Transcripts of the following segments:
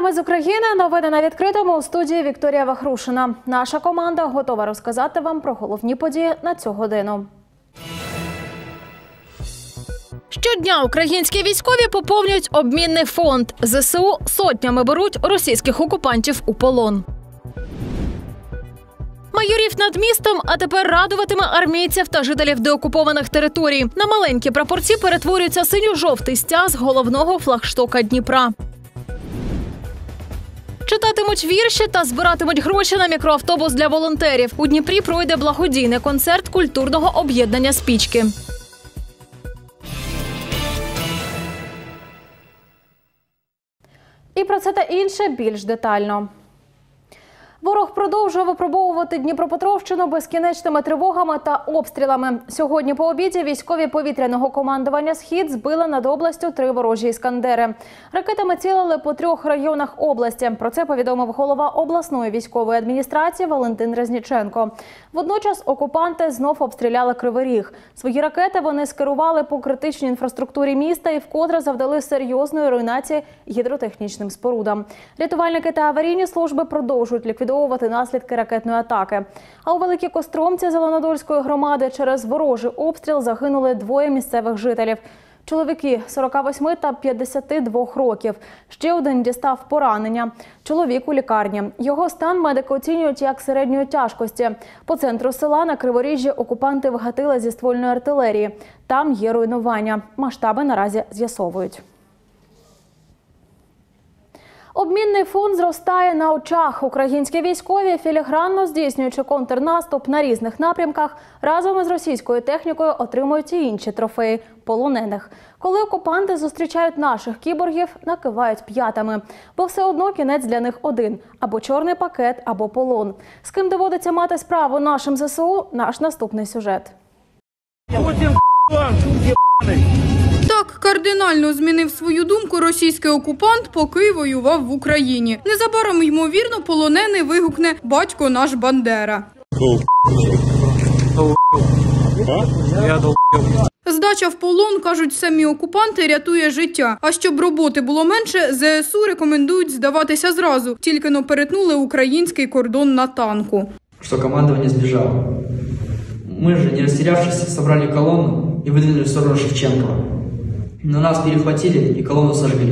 Днями з України. Новини на відкритому. У студії Вікторія Вахрушина. Наша команда готова розказати вам про головні події на цю годину. Щодня українські військові поповнюють обмінний фонд. ЗСУ сотнями беруть російських окупантів у полон. Майорів над містом, а тепер радуватиме армійців та жителів деокупованих територій. На маленькі прапорці перетворюється синьо-жовтий стяг головного флагштока Дніпра. Читатимуть вірші та збиратимуть гроші на мікроавтобус для волонтерів. У Дніпрі пройде благодійний концерт культурного об'єднання «Спічки». І про це та інше більш детально. Ворог продовжує випробовувати Дніпропетровщину безкінечними тривогами та обстрілами. Сьогодні по обіді військові повітряного командування «Схід» збили над областю 3 ворожі «Іскандери». Ракетами цілили по 3 районах області. Про це повідомив голова обласної військової адміністрації Валентин Резніченко. Водночас окупанти знов обстріляли Кривий Ріг. Свої ракети вони скерували по критичній інфраструктурі міста і вкотре завдали серйозної руйнації гідротехнічним спорудам. Рятувальники та аварійні служби продовжують ліквідовувати наслідки ракетної атаки. А у Великій Костромці Зеленодольської громади через ворожий обстріл загинули 2 місцевих жителів. Чоловіки 48 та 52 років. Ще один дістав поранення. Чоловік у лікарні. Його стан медики оцінюють як середньої тяжкості. По центру села на Криворіжжі окупанти вгатили зі ствольної артилерії. Там є руйнування. Масштаби наразі з'ясовують. Обмінний фонд зростає на очах. Українські військові, філігранно здійснюючи контрнаступ на різних напрямках, разом із російською технікою отримують і інші трофеї – полонених. Коли окупанти зустрічають наших кіборгів, накивають п'ятами. Бо все одно кінець для них один – або чорний пакет, або полон. З ким доводиться мати справу нашим ЗСУ – наш наступний сюжет. Так кардинально змінив свою думку російський окупант, поки воював в Україні. Незабаром, ймовірно, полонений вигукне «Батько наш Бандера». Здача в полон, кажуть самі окупанти, рятує життя. А щоб роботи було менше, ЗСУ рекомендують здаватися зразу. Тільки-но перетнули український кордон на танку. Що командування збіжало. Ми ж, не розтерявшись, собрали колонну і видвинули в сторону Шевченкова. Но нас перехватили и колонну сожгли.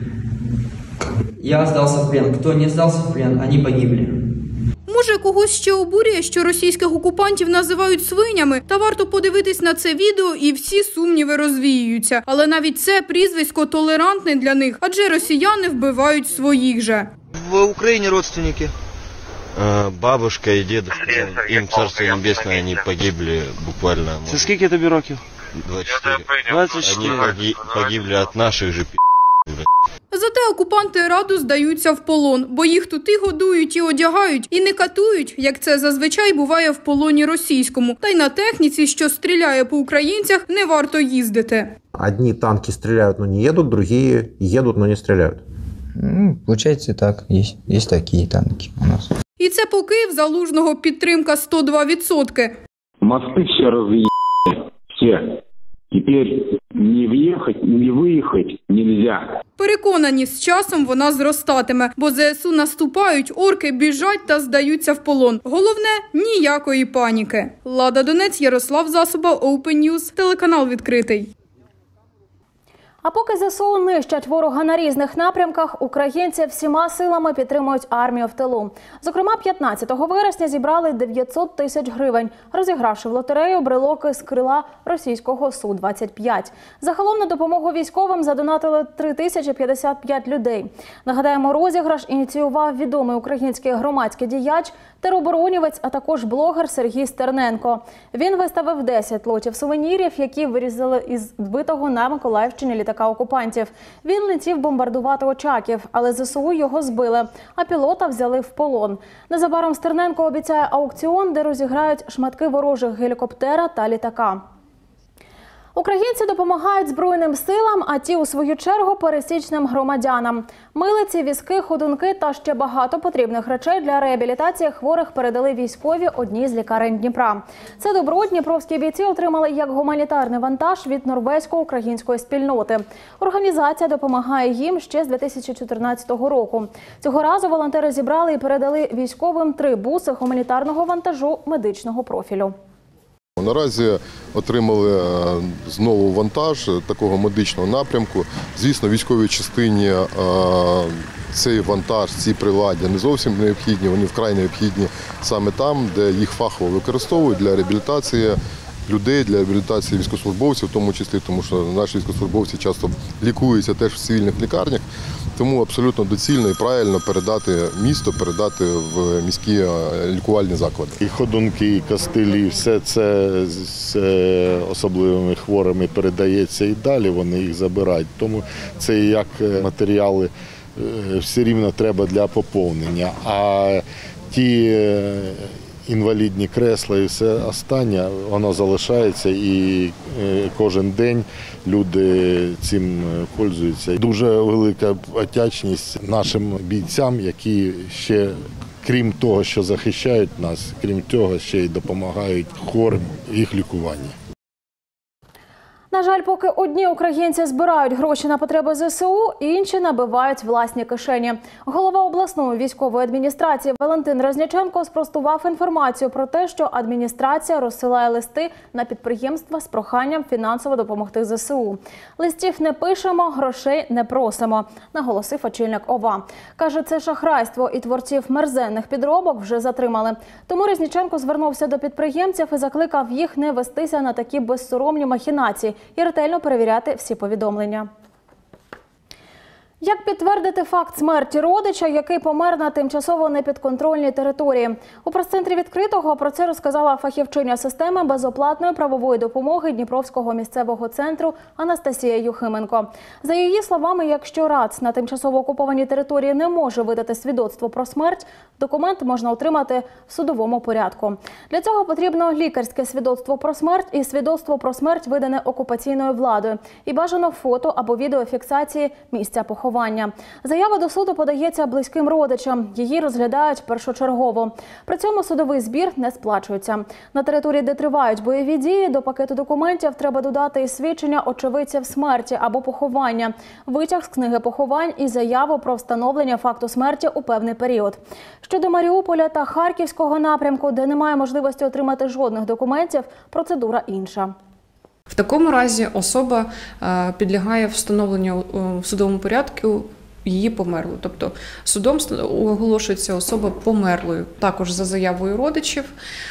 Я сдался в плен. Кто не сдался в плен, они погибли. Може, когось ще обурює, що російських окупантів називають свинями? Та варто подивитись на це відео, і всі сумніви розвіюються. Але навіть це прізвисько толерантне для них, адже росіяни вбивають своїх же. В Україні родственники. Бабушка і дедушка, їм царство небесне, вони погибли буквально. Це скільки тобі років? 24. 24. Они погибли от наших же Зате окупанти радо здаються в полон, бо їх тут і годують, і одягають, і не катують, як це зазвичай буває в полоні російському. Та й на техніці, що стріляє по українцях, не варто їздити. Одні танки стріляють, но не їдуть, другі їдуть, но не стріляють. Получается так, есть такие танки у нас. І це поки в Залужного підтримка 102%. Мосты все разъебали, все. Теперь не въехать, не выехать нельзя. Переконані, з часом вона зростатиме, бо ЗСУ наступають, орки біжать та здаються в полон. Головне – ніякої паніки. Лада Донець, Ярослав Засоба, Open News, телеканал відкритий. А поки ЗСУ нищать ворога на різних напрямках, українці всіма силами підтримують армію в тилу. Зокрема, 15 вересня зібрали 900 тисяч гривень, розігравши в лотерею брелоки з крила російського Су-25. Загалом на допомогу військовим задонатили 3055 людей. Нагадаємо, розіграш ініціював відомий український громадський діяч, тероборонівець, а також блогер Сергій Стерненко. Він виставив 10 лотів сувенірів, які вирізали із збитого на Миколаївщині літака окупантів. Він летів бомбардувати Очаків, але ЗСУ його збили, а пілота взяли в полон. Незабаром Стерненко обіцяє аукціон, де розіграють шматки ворожих гелікоптера та літака. Українці допомагають Збройним силам, а ті, у свою чергу, пересічним громадянам. Милиці, візки, ходунки та ще багато потрібних речей для реабілітації хворих передали військові одній з лікарень Дніпра. Це добро дніпровські бійці отримали як гуманітарний вантаж від норвезько-української спільноти. Організація допомагає їм ще з 2014 року. Цього разу волонтери зібрали і передали військовим 3 буси гуманітарного вантажу медичного профілю. Наразі отримали знову вантаж такого медичного напрямку. Звісно, військовій частині цей вантаж, ці приладдя не зовсім необхідні, вони вкрай необхідні саме там, де їх фахово використовують для реабілітації людей, для реабілітації військовослужбовців, в тому числі, тому що наші військовослужбовці часто лікуються теж в цивільних лікарнях. Тому абсолютно доцільно і правильно передати місто, передати в міські лікувальні заклади. І ходунки, і костилі, все це з особливими хворими передається і далі, вони їх забирають. Тому це як матеріали все рівно треба для поповнення. А ті інвалідні кресла і все останнє, воно залишається і кожен день люди цим користуються. Дуже велика вдячність нашим бійцям, які ще, крім того, що захищають нас, крім того, ще й допомагають хворим в їх лікуванні. На жаль, поки одні українці збирають гроші на потреби ЗСУ, інші набивають власні кишені. Голова обласної військової адміністрації Валентин Резніченко спростував інформацію про те, що адміністрація розсилає листи на підприємства з проханням фінансово допомогти ЗСУ. Листів не пишемо, грошей не просимо, наголосив очільник ОВА. Каже, це шахрайство і творців мерзенних підробок вже затримали. Тому Резніченко звернувся до підприємців і закликав їх не вестися на такі безсоромні махінації і ретельно перевіряти всі повідомлення. Як підтвердити факт смерті родича, який помер на тимчасово непідконтрольній території? У прес-центрі «Відкритого» про це розказала фахівчиня системи безоплатної правової допомоги Дніпровського місцевого центру Анастасія Юхименко. За її словами, якщо РАЦ на тимчасово окупованій території не може видати свідоцтво про смерть, документ можна отримати в судовому порядку. Для цього потрібно лікарське свідоцтво про смерть і свідоцтво про смерть, видане окупаційною владою, і бажано фото або відеофіксації місця поховання. Заява до суду подається близьким родичам. Її розглядають першочергово. При цьому судовий збір не сплачується. На території, де тривають бойові дії, до пакету документів треба додати і свідчення очевидців смерті або поховання, витяг з книги поховань і заяву про встановлення факту смерті у певний період. Щодо Маріуполя та Харківського напрямку, де немає можливості отримати жодних документів, процедура інша. В такому разі особа підлягає встановленню в судовому порядку її померлою. Тобто судом оголошується особа померлою, також за заявою родичів.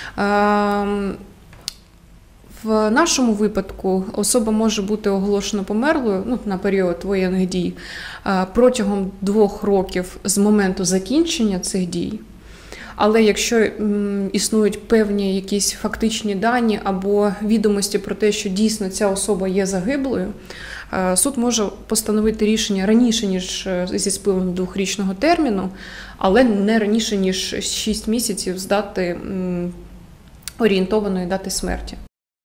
В нашому випадку особа може бути оголошена померлою на період воєнних дій протягом 2 років з моменту закінчення цих дій. Але якщо існують певні якісь фактичні дані або відомості про те, що дійсно ця особа є загиблою, суд може постановити рішення раніше, ніж зі спливом 2-річного терміну, але не раніше, ніж 6 місяців з дати орієнтованої дати смерті.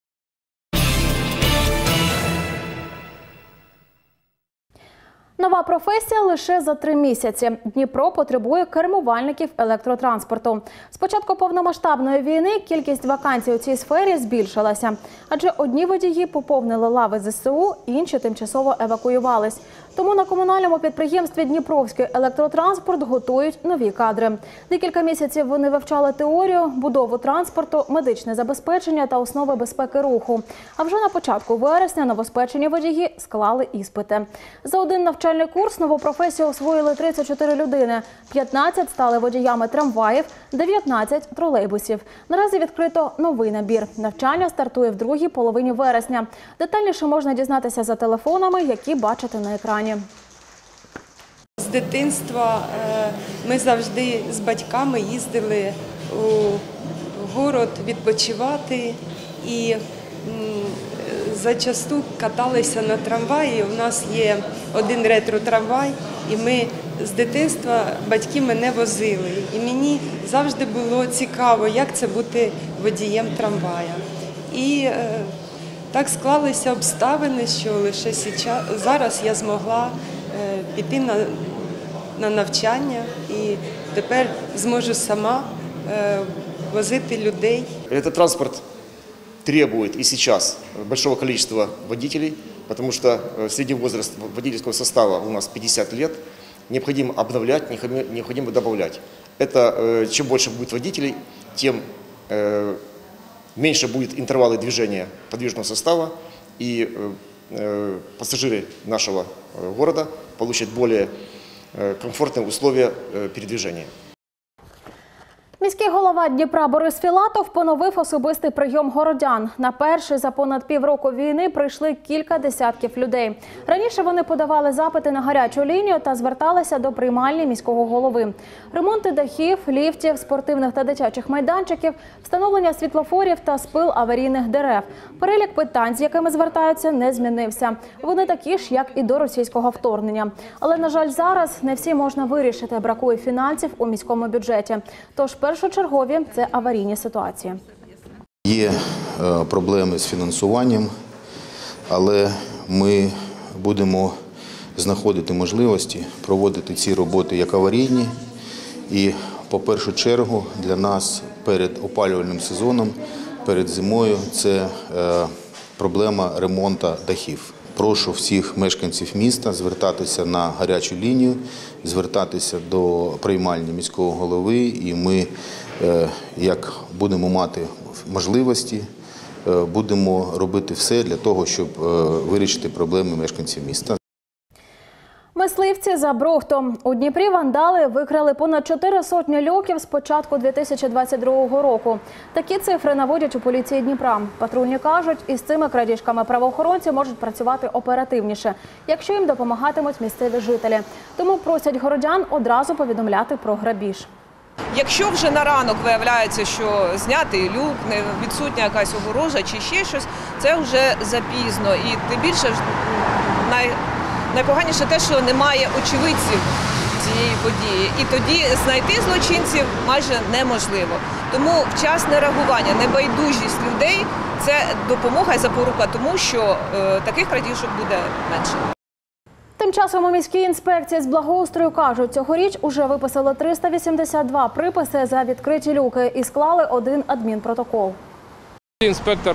Нова професія лише за 3 місяці. Дніпро потребує кермувальників електротранспорту. З початку повномасштабної війни кількість вакансій у цій сфері збільшилася. Адже одні водії поповнили лави ЗСУ, інші тимчасово евакуювались. Тому на комунальному підприємстві «Дніпровський електротранспорт» готують нові кадри. Декілька місяців вони вивчали теорію, будову транспорту, медичне забезпечення та основи безпеки руху. А вже на початку вересня новоспечені водії склали іспити. За один навчальний курс нову професію освоїли 34 людини. 15 стали водіями трамваїв, 19 – тролейбусів. Наразі відкрито новий набір. Навчання стартує в другій половині вересня. Детальніше можна дізнатися за телефонами, які бачите на екрані. З дитинства ми завжди з батьками їздили у город відпочивати і зачасту каталися на трамваї. У нас є один ретро-трамвай, і ми з дитинства, батьки мене возили. І мені завжди було цікаво, як це бути водієм трамвая. І так склалися обставини, що лише зараз я змогла піти на навчання і тепер зможу сама возити людей. Этот транспорт требует и сейчас большого количества водителей, потому что средний возраст водительского состава у нас 50 лет. Необходимо обновлять, необходимо добавлять. Это чем больше будет водителей, тем меньше будет интервалы движения подвижного состава, и пассажиры нашего города получат более комфортные условия передвижения. Міський голова Дніпра Борис Філатов поновив особистий прийом городян. На перший за понад півроку війни прийшли кілька десятків людей. Раніше вони подавали запити на гарячу лінію та зверталися до приймальні міського голови. Ремонти дахів, ліфтів, спортивних та дитячих майданчиків, встановлення світлофорів та спил аварійних дерев. Перелік питань, з якими звертаються, не змінився. Вони такі ж, як і до російського вторгнення. Але, на жаль, зараз не всі можна вирішити. Бракує фінансів у міському бюджеті. Тож першочергові – це аварійні ситуації. Є проблеми з фінансуванням, але ми будемо знаходити можливості проводити ці роботи як аварійні. І, по першу чергу, для нас перед опалювальним сезоном, перед зимою – це проблема ремонту дахів. Прошу всіх мешканців міста звертатися на гарячу лінію, звертатися до приймальні міського голови, і ми, як будемо мати можливості, будемо робити все для того, щоб вирішити проблеми мешканців міста. Мисливці за брухтом. У Дніпрі вандали викрали понад 400 люків з початку 2022 року. Такі цифри наводять у поліції Дніпра. Патрульні кажуть, із цими крадіжками правоохоронці можуть працювати оперативніше, якщо їм допомагатимуть місцеві жителі. Тому просять городян одразу повідомляти про грабіж. Якщо вже на ранок виявляється, що знятий люк, відсутня якась огорожа чи ще щось, це вже запізно. І тим більше найпоганіше те, що немає очевидців цієї події. І тоді знайти злочинців майже неможливо. Тому вчасне реагування, небайдужість людей – це допомога і запорука тому, що таких крадіжок буде менше. Тим часом у міській інспекції з благоустрою кажуть, цьогоріч уже виписали 382 приписи за відкриті люки і склали 1 адмінпротокол. Інспектор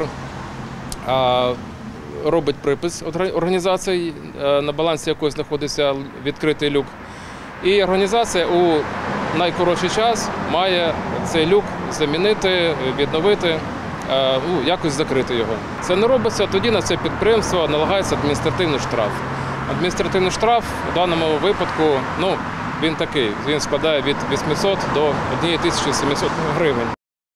робить припис організації, на балансі якої знаходиться відкритий люк. І організація у найкоротший час має цей люк замінити, відновити, якось закрити його. Це не робиться, тоді на це підприємство налагається адміністративний штраф. Адміністративний штраф у даному випадку, він такий, він складає від 800 до 1700 гривень.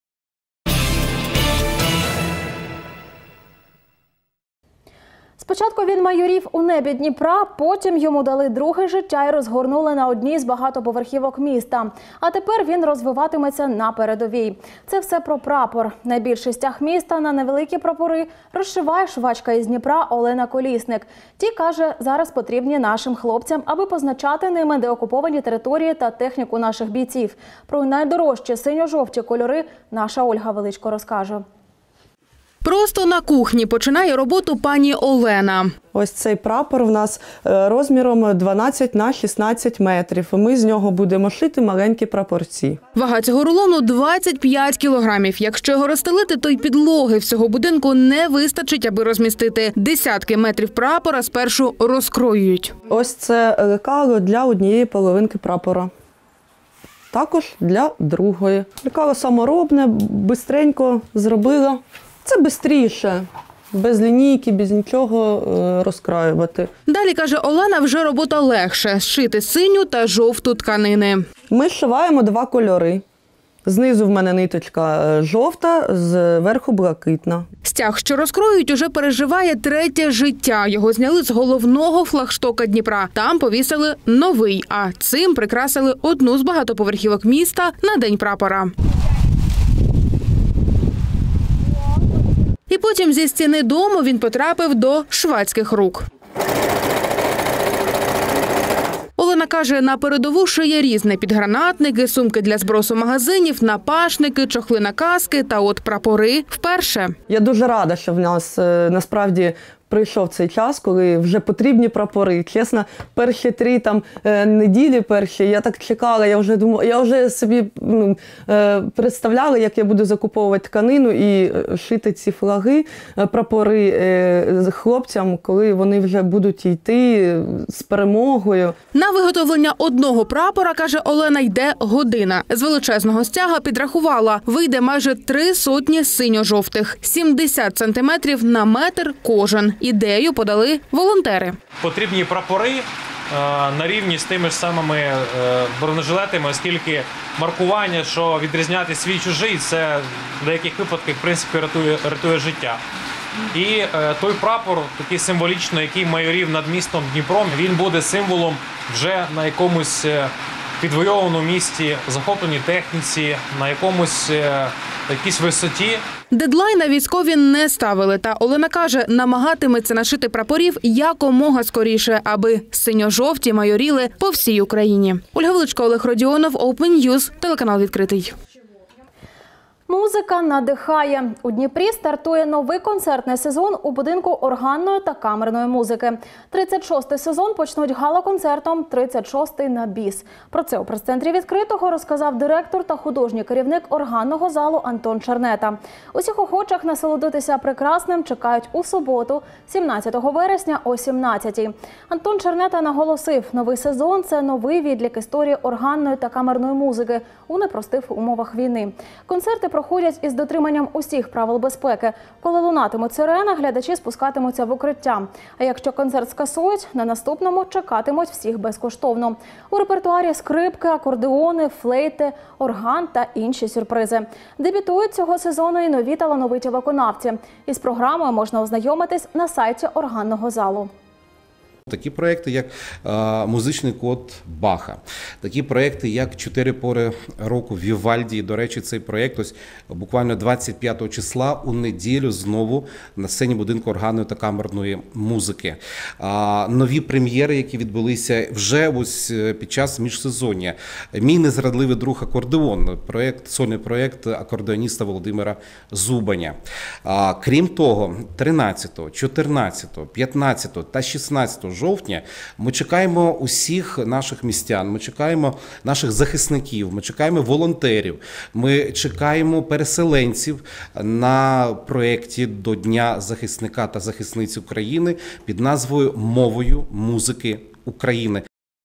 Спочатку він майорів у небі Дніпра, потім йому дали друге життя і розгорнули на одній з багатоповерхівок міста. А тепер він розвиватиметься на передовій. Це все про прапор. Найбільший стяг міста на невеликі прапори розшиває швачка із Дніпра Олена Колісник. Ті, каже, зараз потрібні нашим хлопцям, аби позначати ними деокуповані території та техніку наших бійців. Про найдорожчі синьо-жовті кольори наша Ольга Величко розкаже. Просто на кухні починає роботу пані Олена. Ось цей прапор в нас розміром 12 на 16 метрів. Ми з нього будемо шити маленькі прапорці. Вага цього рулону 25 кілограмів. Якщо його розстелити, то й підлоги всього будинку не вистачить, аби розмістити. Десятки метрів прапора спершу розкроюють. Ось це лекало для однієї половинки прапора. Також для другої. Лекало саморобне, бистренько зробила. Це швидше, без лінійки, без нічого розкраювати. Далі, каже Олена, вже робота легше – зшити синю та жовту тканини. Ми зшиваємо 2 кольори. Знизу в мене ниточка жовта, зверху блакитна. Стяг, що розкроюють, уже переживає 3-те життя. Його зняли з головного флагштока Дніпра. Там повісили новий, а цим прикрасили одну з багатоповерхівок міста на День прапора. І потім зі стіни дому він потрапив до швадських рук. Олена Олена каже, на передову шиє різне: підгранатники, сумки для збросу магазинів, напашники, чохли на каски та от прапори вперше. Я дуже рада, що в нас насправді прийшов цей час, коли вже потрібні прапори. Чесно, перші 3 неділі я так чекала, я вже собі представляла, як я буду закуповувати тканину і шити ці флаги, прапори хлопцям, коли вони вже будуть йти з перемогою. На виготовлення одного прапора, каже Олена, йде година. З величезного стяга підрахувала, вийде майже 300 синьо-жовтих, 70 сантиметрів на метр кожен. Ідею подали волонтери. Потрібні прапори на рівні з тими ж самими бронежилетами, оскільки маркування, що відрізняти свій-чужий, це в деяких випадках, в принципі, рятує життя. І той прапор, такий символічний, який майорів над містом Дніпром, він буде символом вже на якомусь підвойованому місті, захопленій техніці, на якійсь висоті. Дедлайна військові не ставили, та Олена каже, намагатиметься нашити прапорів якомога скоріше, аби синьо-жовті майоріли по всій Україні. Ольга Величко, Олег Родіонов, Open News, телеканал «Відкритий». Музика надихає. У Дніпрі стартує новий концертний сезон у будинку органної та камерної музики. 36-й сезон почнуть гала-концертом «36-й на біс». Про це у прес-центрі «Відкритого» розказав директор та художній керівник органного залу Антон Чернета. Усіх охочих насолодитися прекрасним чекають у суботу, 17 вересня о 17-й. Антон Чернета наголосив, новий сезон – це новий відлік історії органної та камерної музики у непростих умовах війни. Концерти проходять із дотриманням усіх правил безпеки. Коли лунатимуть сирена, глядачі спускатимуться в укриття. А якщо концерт скасують, на наступному чекатимуть всіх безкоштовно. У репертуарі скрипки, акордеони, флейти, орган та інші сюрпризи. Дебютують цього сезону і нові талановиті виконавці. Із програмою можна ознайомитись на сайті органного залу. Такі проекти, як музичний код Баха, такі проекти, як «Чотири пори року» Вівальді. До речі, цей проект ось буквально 25 числа у неділю знову на сцені будинку органної та камерної музики. Нові прем'єри, які відбулися вже ось під час міжсезоння. «Мій незрадливий друг акордеон», сольний проект акордеоніста Володимира Зубаня. Крім того, 13, 14, 15 та 16 жовтня ми чекаємо усіх наших містян, ми чекаємо наших захисників, ми чекаємо волонтерів, ми чекаємо переселенців на проєкті до Дня захисника та захисниць України під назвою «Мовою музики України».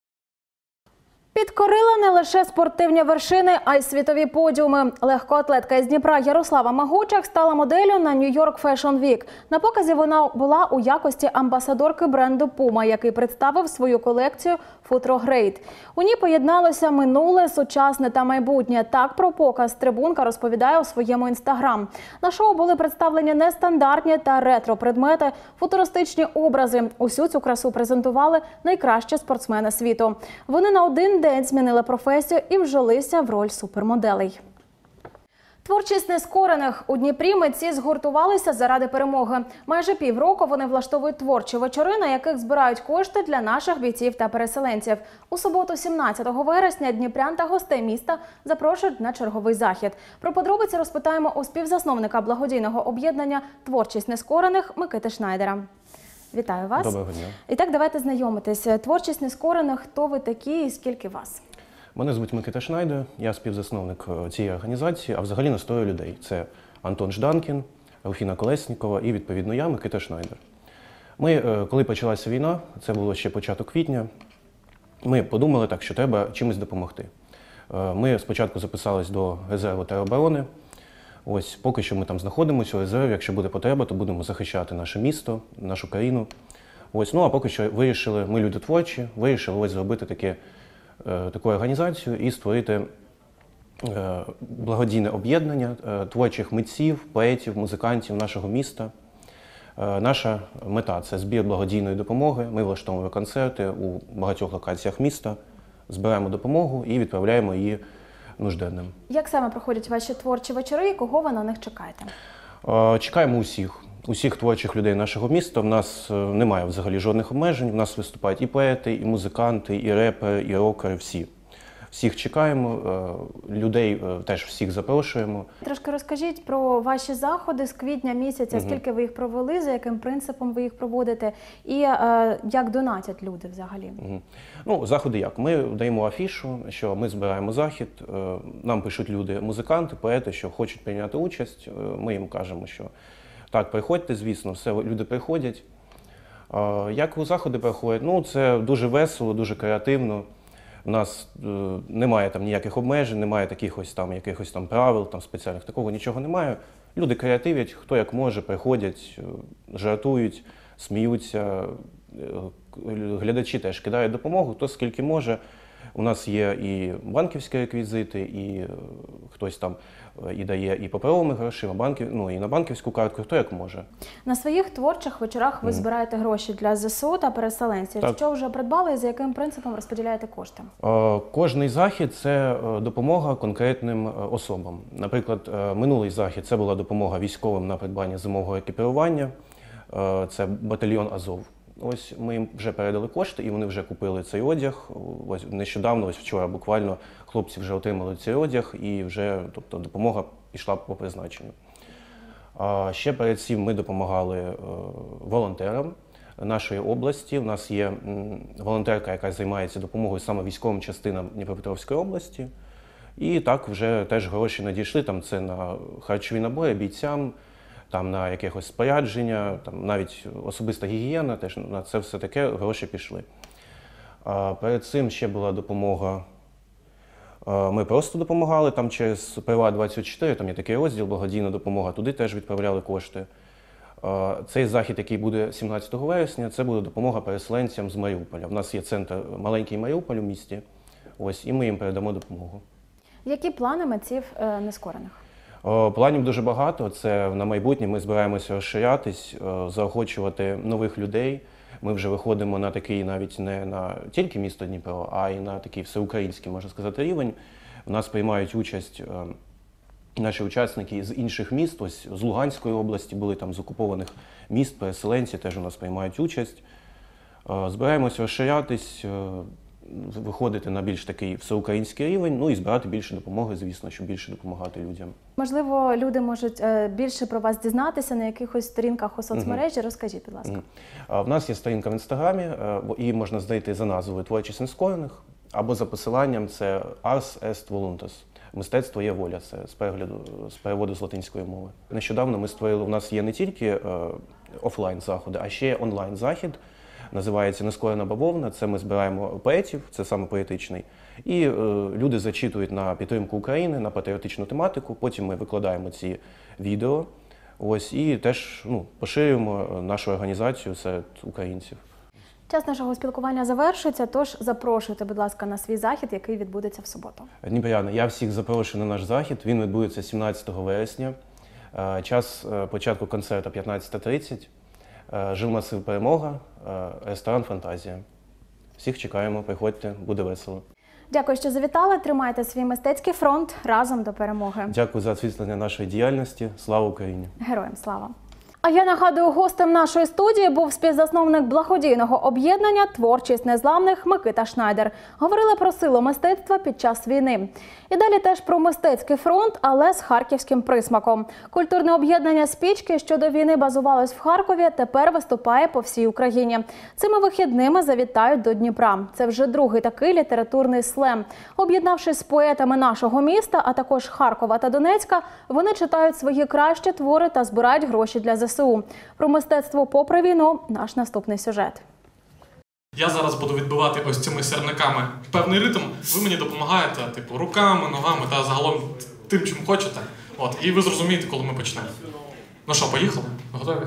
Підкорила не лише спортивні вершини, а й світові подіуми. Легкоатлетка із Дніпра Ярослава Магучак стала моделлю на New York Fashion Week. На показі вона була у якості амбасадорки бренду Puma, який представив свою колекцію Futro Great. У ній поєдналося минуле, сучасне та майбутнє. Так про показ трибунка розповідає у своєму інстаграм. На шоу були представлені нестандартні та ретро-предмети, футуристичні образи. Усю цю красу презентували найкращі спортсмени світу. Вони на один день змінили професію і вжилися в роль супермоделей. Творчість нескорених. У Дніпрі митці згуртувалися заради перемоги. Майже півроку вони влаштовують творчі вечори, на яких збирають кошти для наших бійців та переселенців. У суботу, 17 вересня, дніпрян та гостей міста запрошують на черговий захід. Про подробиці розпитаємо у співзасновника благодійного об'єднання «Творчість нескорених» Микити Шнайдера. Вітаю вас. Доброго дня. І так, давайте знайомитись. Творчість нескорених. Хто ви такі і скільки вас? Мене звуть Микита Шнайдер, я співзасновник цієї організації, а взагалі нас троє людей. Це Антон Жданкін, Руфіна Колеснікова і, відповідно, я, Микита Шнайдер. Ми, коли почалася війна, це було ще початок квітня, ми подумали так, що треба чимось допомогти. Ми спочатку записались до резерву тероборони. Ось, поки що ми там знаходимося у резерві, якщо буде потреба, то будемо захищати наше місто, нашу країну. Ось, ну а поки що вирішили, ми люди творчі, вирішили ось зробити таку організацію і створити благодійне об'єднання творчих митців, поетів, музикантів нашого міста. Наша мета – це збір благодійної допомоги. Ми влаштовуємо концерти у багатьох локаціях міста, збираємо допомогу і відправляємо її нужденним. Як саме проходять ваші творчі вечори і кого ви на них чекаєте? Чекаємо усіх. усіх творчих людей нашого міста. В нас немає взагалі жодних обмежень. В нас виступають і поети, і музиканти, і репери, і рокери, всі. Всіх чекаємо, людей теж всіх запрошуємо. Трошки розкажіть про ваші заходи з квітня місяця, скільки ви їх провели, за яким принципом ви їх проводите і як донатять люди взагалі? Ну, заходи як? Ми даємо афішу, що ми збираємо захід, нам пишуть люди, музиканти, поети, що хочуть прийняти участь, ми їм кажемо, що так, приходьте, звісно, все, люди приходять. Як у заходи проходять? Ну, це дуже весело, дуже креативно. У нас немає там ніяких обмежень, немає якихось там правил, там спеціальних, такого нічого немає. Люди креативять, хто як може, приходять, жартують, сміються. Глядачі теж кидають допомогу, хто скільки може. У нас є і банківські реквізити, і хтось там і дає і паперовими грошима, і на банківську картку, хто як може. На своїх творчих вечорах ви збираєте гроші для ЗСУ та переселенців. Так. Що вже придбали і за яким принципом розподіляєте кошти? Кожний захід – це допомога конкретним особам. Наприклад, минулий захід – це була допомога військовим на придбання зимового екіпірування. Це батальйон Азов. Ось ми їм вже передали кошти, і вони вже купили цей одяг. Ось нещодавно, ось вчора буквально, хлопці вже отримали цей одяг, і вже, тобто, допомога пішла по призначенню. Ще перед цим ми допомагали волонтерам нашої області. У нас є волонтерка, яка займається допомогою саме військовим частинам Дніпропетровської області. І так вже теж гроші надійшли, там це на харчові набори бійцям, там на якихось спорядження, там навіть особиста гігієна, теж на це все таке гроші пішли. Перед цим ще була допомога, ми просто допомагали там через Приват24, там є такий розділ «Благодійна допомога», туди теж відправляли кошти. Цей захід, який буде 17 вересня, це буде допомога переселенцям з Маріуполя. У нас є центр маленький Маріуполь у місті, ось, і ми їм передамо допомогу. Які плани митців нескорених? Планів дуже багато. Це на майбутнє ми збираємося розширятись, заохочувати нових людей. Ми вже виходимо на такий навіть не на тільки місто Дніпро, а й на такий всеукраїнський, можна сказати, рівень. У нас приймають участь наші учасники з інших міст, ось з Луганської області, були там з окупованих міст, переселенці теж у нас приймають участь. Збираємося розширятись, виходити на більш такий всеукраїнський рівень, ну і збирати більше допомоги, звісно, щоб більше допомагати людям. Можливо, люди можуть більше про вас дізнатися на якихось сторінках у соцмережі. Розкажіть, будь ласка. В нас є сторінка в Інстаграмі, її можна знайти за назвою «Творчість нескорених» або за посиланням це «Ars est voluntas». Мистецтво є воля, це з переводу з латинської мови. Нещодавно ми створили, у нас є не тільки офлайн-заходи, а ще онлайн-захід. Називається «Нескорена бавовна». Це ми збираємо поетів, це саме поетичний. І люди зачитують на підтримку України, на патріотичну тематику. Потім ми викладаємо ці відео. Ось, і теж поширюємо нашу організацію серед українців. Час нашого спілкування завершується, тож запрошуйте, будь ласка, на свій захід, який відбудеться в суботу. Дніпряни, я всіх запрошую на наш захід. Він відбудеться 17 вересня. Час початку концерту 15:30. Жилмасив «Перемога», ресторан «Фантазія». Всіх чекаємо, приходьте, буде весело. Дякую, що завітали. Тримайте свій мистецький фронт разом до перемоги. Дякую за освітлення нашої діяльності. Слава Україні! Героям слава! А я нагадую, гостем нашої студії був співзасновник благодійного об'єднання «Творчість незламних» Микита Шнайдер. Говорили про силу мистецтва під час війни. І далі теж про мистецький фронт, але з харківським присмаком. Культурне об'єднання «Спічки», що до війни базувалось в Харкові, тепер виступає по всій Україні. Цими вихідними завітають до Дніпра. Це вже другий такий літературний слем. Об'єднавшись з поетами нашого міста, а також Харкова та Донецька, вони читають свої кращі твори та збирають гроші для ЗСУ. Про мистецтво попри війну – наш наступний сюжет. Я зараз буду відбивати ось цими сірниками певний ритм. Ви мені допомагаєте, типу, руками, ногами та загалом тим, чим хочете. От, і ви зрозумієте, коли ми почнемо. Ну що, поїхали? Готові?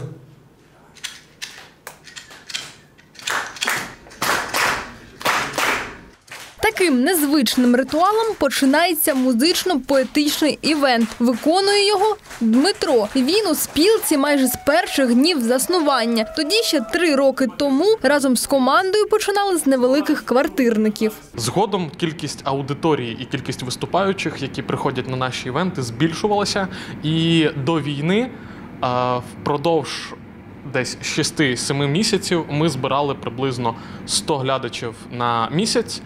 Таким незвичним ритуалом починається музично-поетичний івент. Виконує його Дмитро. Він у спілці майже з перших днів заснування. Тоді ще 3 роки тому разом з командою починали з невеликих квартирників. Згодом кількість аудиторії і кількість виступаючих, які приходять на наші івенти, збільшувалася. І до війни Впродовж десь 6-7 місяців ми збирали приблизно 100 глядачів на місяць,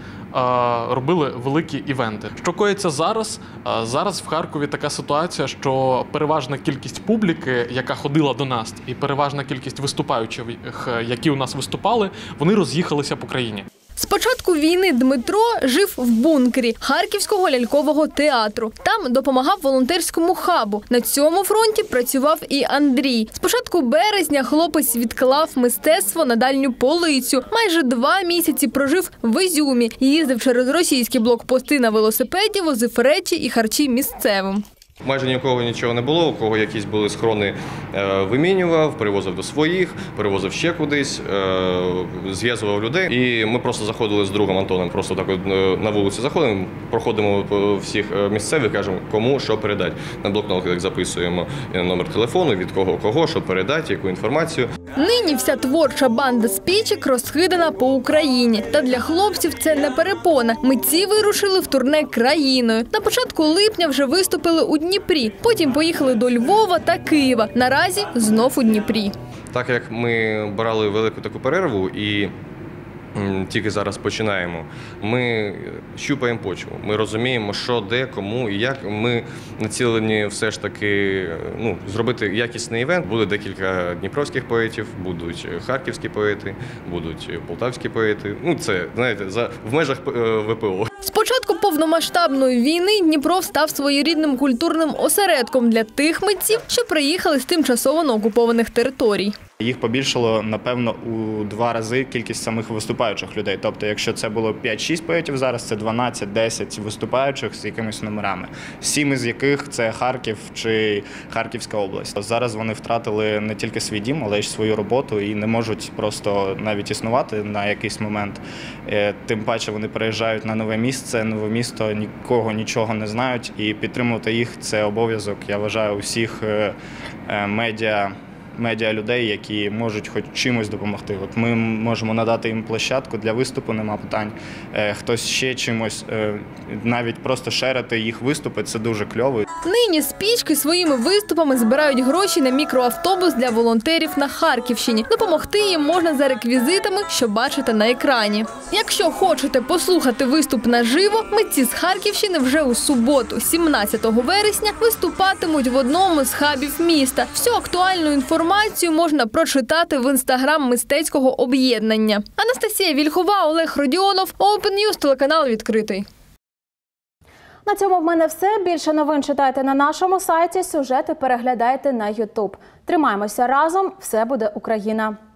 робили великі івенти. Що коїться зараз? Зараз в Харкові така ситуація, що переважна кількість публіки, яка ходила до нас, і переважна кількість виступаючих, які у нас виступали, вони роз'їхалися по країні. З початку війни Дмитро жив в бункері Харківського лялькового театру. Там допомагав волонтерському хабу. На цьому фронті працював і Андрій. З початку березня хлопець відклав мистецтво на дальню полицю. Майже 2 місяці прожив в Ізюмі. Їздив через російські блокпости на велосипеді, возив речі і харчі місцевим. Майже ні у кого нічого не було, у кого якісь були схорони, вимінював, перевозив до своїх, перевозив ще кудись, зв'язував людей. І ми просто заходили з другом Антоном, просто так на вулиці заходимо, проходимо всіх місцевих, кажемо, кому що передати. На блокнотах записуємо номер телефону, від кого що передати, яку інформацію. Нині вся творча банда спічок розхидана по Україні. Та для хлопців це не перепона. Митці вирушили в турне країною. На початку липня вже виступили у Дніпрі, потім поїхали до Львова та Києва. Наразі знов у Дніпрі. Так як ми брали велику таку перерву і тільки зараз починаємо, ми щупаємо почву. Ми розуміємо, що, де, кому і як. Ми націлені все ж таки зробити якісний івент. Буде декілька дніпровських поетів, будуть харківські поети, будуть полтавські поети. Це, знаєте, в межах ВПО. З початку повномасштабної війни Дніпро став своєрідним культурним осередком для тих митців, що приїхали з тимчасово окупованих територій. Їх побільшало, напевно, у 2 рази кількість самих виступаючих людей. Тобто, якщо це було 5-6 поетів зараз, це 12-10 виступаючих з якимись номерами. 7 із яких це Харків чи Харківська область. Зараз вони втратили не тільки свій дім, але й свою роботу і не можуть просто навіть існувати на якийсь момент. Тим паче вони переїжджають на нове місто, нікого, нічого не знають. І підтримувати їх – це обов'язок, я вважаю, усіх медіа людей, які можуть хоч чимось допомогти. От ми можемо надати їм площадку для виступу, нема питань. Хтось ще чимось, навіть просто шерити їх виступи, це дуже кльово. Нині спічки своїми виступами збирають гроші на мікроавтобус для волонтерів на Харківщині. Допомогти їм можна за реквізитами, що бачите на екрані. Якщо хочете послухати виступ наживо, митці з Харківщини вже у суботу, 17 вересня, виступатимуть в одному з хабів міста. Всю актуальну інформацію можна прочитати в інстаграм мистецького об'єднання. Анастасія Вільхова, Олег Родіонов, Open News, телеканал «Відкритий». На цьому в мене все. Більше новин читайте на нашому сайті, сюжети переглядайте на YouTube. Тримаємося разом, все буде Україна.